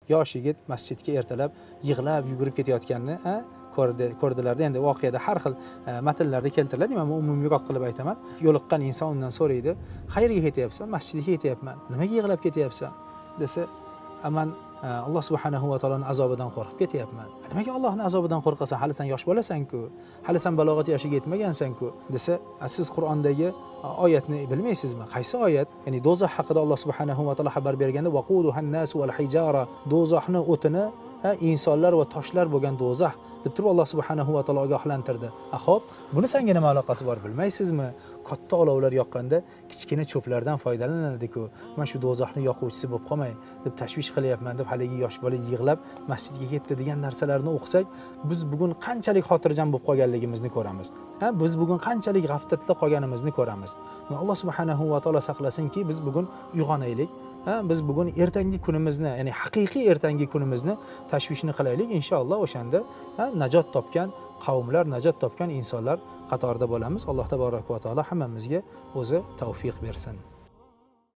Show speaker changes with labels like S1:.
S1: yosh yigit masjidga ertalab yig'lab yugurib ketayotganini ko'rdilarda. Endi voqeada har xil matnlarda keltiriladi. Men umumiyroq qilib aytaman. Yo'liqqan inson undan so'raydi, qayerga ketyapsan? Masjidga ketyapman. Nimaga yig'lab ketyapsan? Desa, "Aman Alloh subhanahu va taoloning azobidan qo'rqib ketyapman." Nimaga Allohning azobidan qo'rqasan? Hali sen yosh bolasan-ku. Hali sen balog'at yoshiga yetmagansan-ku. Desa, siz Qur'ondagi oyatni bilmaysizmi? Qaysi oyat? Ya'ni do'zax haqida Alloh subhanahu va taolo xabar berganda vaquduhan nasu wal hijara, do'zaxni o'tini insonlar va toshlar bo'lgan do'zax deb turib Alloh subhanahu va taolo ogohlantirdi. Xo'p, buni senga nima aloqasi bor bilmaysizmi? Katta olovlar yoqqanda kichkina cho'plardan foydalanadi-ku. Men shu do'zaxni yoquvchisi bo'lib qolmay deb tashvish qilyapman deb haligi yosh bola yig'lab masjidga ketdi degan narsalarni o'qisak, biz bugun qanchalik xotirjam bo'lib qolganligimizni ko'ramiz. Biz bugun qanchalik g'aflatda qolganimizni ko'ramiz. Alloh subhanahu va taolo saqlasinki, biz bugun uyg'onaylik. Biz bugun ertangi kunimizni, ya'ni haqiqiy ertangi kunimizni tashvishni qilaylik. Inshaalloh o'shanda najot topgan qavmlar, najot topgan insonlar qatorida bo'lamiz. Alloh taborak va taolo hammamizga o'zi tavfiq bersin.